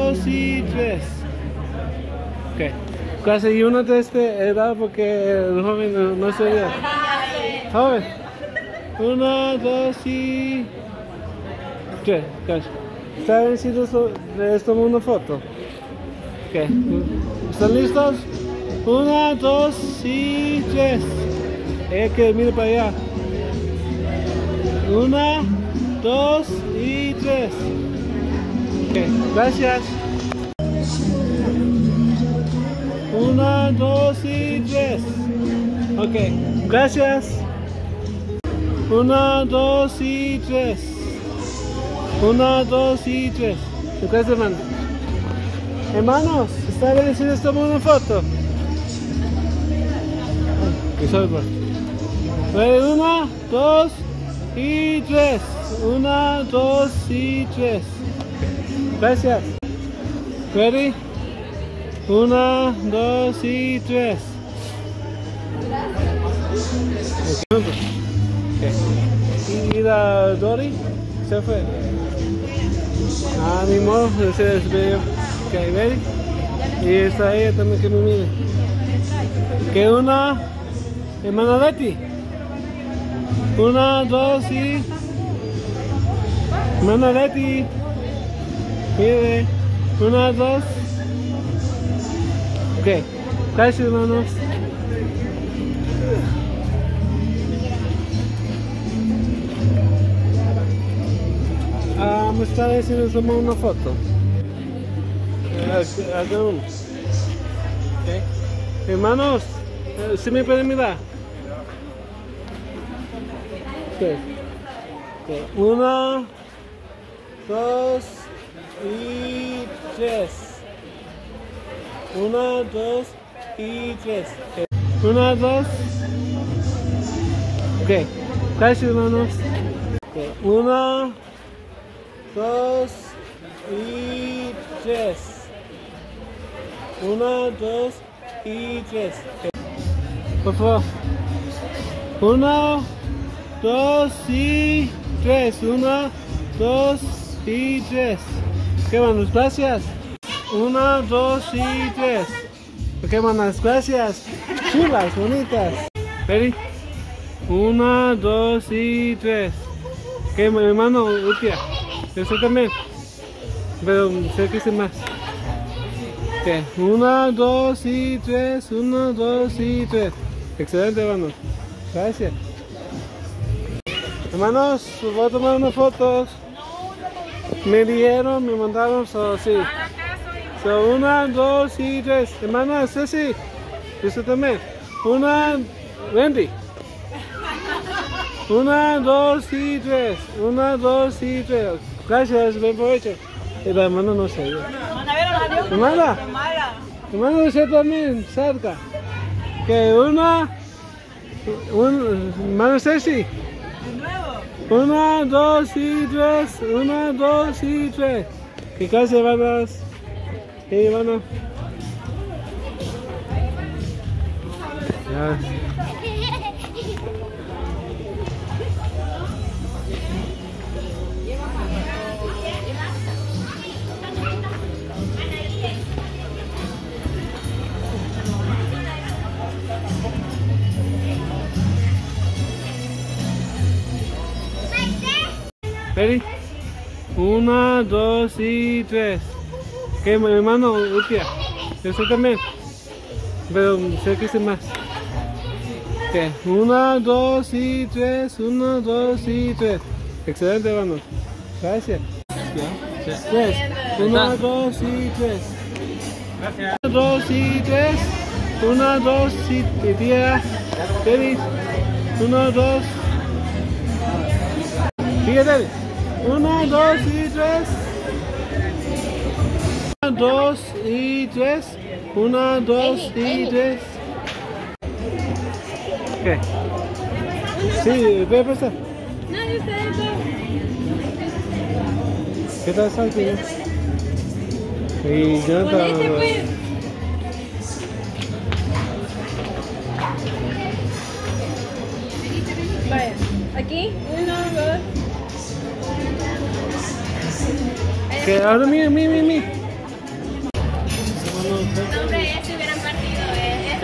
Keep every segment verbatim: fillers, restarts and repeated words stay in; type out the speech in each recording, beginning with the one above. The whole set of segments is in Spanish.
dos y tres. Ok. Casi uno de este edad porque el joven no, no se veía. Joven. Uno, dos y tres. Casi. ¿Saben si les tomo una foto? Ok. ¿Están listos? Uno, dos y tres. Es que mire para allá. Una, dos y tres. Ok, gracias. Una, dos y tres. Ok, gracias. Una, dos y tres. Una, dos y tres. Gracias, hermano. Hermanos, ¿está bien si les tomo una foto? Que soy bueno. Una, dos y tres. Una, dos y tres. Gracias. Ready? Una, dos y tres. Okay. ¿Y la Dori? Se fue. Ah, mi amor, se despidió. Ok, ready? Y está ella también que me mire. Que una, hermana Betty. Una, dos y... Hermana Betty. Mire. Una, dos. Ok. Gracias, hermanos. Ah, me está diciendo que tomamos una foto. Haga uno. Okay. Hermanos, ¿sí me pueden mirar? Okay. Okay. Una, dos y tres. Una, dos y tres. Okay. Una, dos. Ok. Gracias, hermanos. Okay. Una, dos y tres. Una, dos y tres. Okay. Por favor. Una, dos y tres. Una, dos y tres. Ok, manos, gracias. Una, dos y tres. Ok, manos, gracias. Chulas, bonitas. Ready? Una, dos y tres. Ok, mi hermano, Utia. Yo también. Pero sé que hice más. Ok, una, dos y tres. Una, dos y tres. Excelente, hermanos. Gracias. Hermanos, voy a tomar unas fotos. Me dijeron, me mandaron, so, sí. So, una, dos y tres. Hermana Ceci, usted también. Una, Wendy. Una, dos y tres. Una, dos y tres. Gracias, buen provecho. Y la hermana no sé. Hermana. Hermana, usted también, cerca. Que una, un, hermana Ceci. Una, dos y tres. Una, dos y tres. Que casi hermanas. Sí, hermano. Ya. Ready? Una, dos y tres. Que mi hermano Utia. Yo también. Pero sé que hice más. Ok. Una, dos y tres. Una, dos y tres. Excelente, hermano. Gracias. Tres. Una, dos y tres. Gracias. Una, dos y tres. Una, dos y tres. Ready? Una, dos. Fíjate. Una, dos y tres. Una, dos y tres. Una, dos y tres. ¿Qué? Sí, voy a pasar. No, yo sé. ¿Qué tal, Santi? Y yo Con este, pues. Vaya, aquí, uno, dos. Que ahora mira, mira, mira, mira.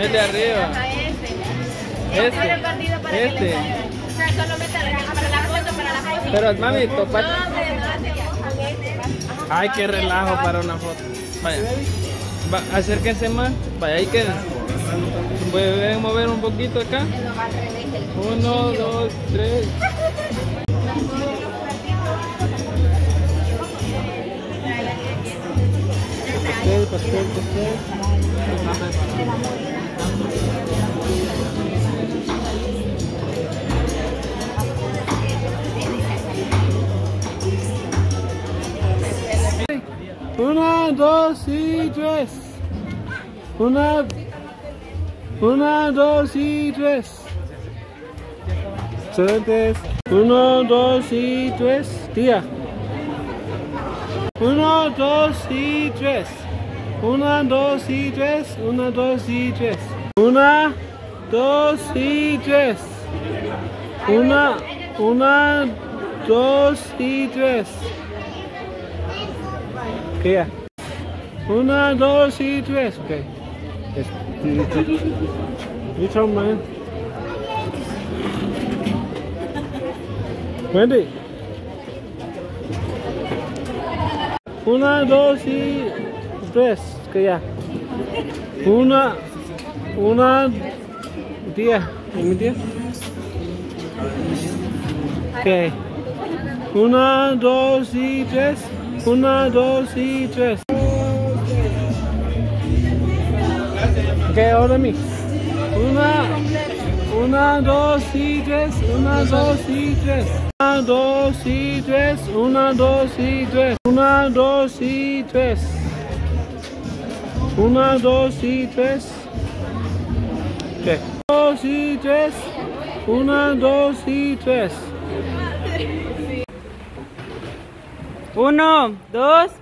El de arriba. Ajá, este. Este. Este. repartido para que Este. le salga. O sea, solo métale para la foto, para la foto. Pero mami, topa. No, hombre, no hacemos este. Ay, qué relajo para una foto. Vaya. Va, acérquense más. Vaya, ahí quédense. Pueden mover un poquito acá. Uno, dos, tres. Pastel, pastel, pastel. Una, dos y tres. Una, una, dos y tres. Excelentes. Uno, dos y tres. Tía. Uno, dos y tres. Una, dos y tres. Una, dos y tres. Una, dos y tres. Una, una, dos y tres. ¿Qué ya? Una, dos y tres. Ok. You turn, man. Wendy. Una, dos y tres. Que ya. Una, una, tía. ¿Y mi tía? Ok. Una, dos y tres. Una, dos y tres. Ok, ahora mí. Una, una, dos y tres. Una, dos y tres. Una, dos y tres. Una, dos y tres. Una, dos y tres. Una, dos y tres. Ok. Dos y tres. Una, dos y tres. Uno, dos.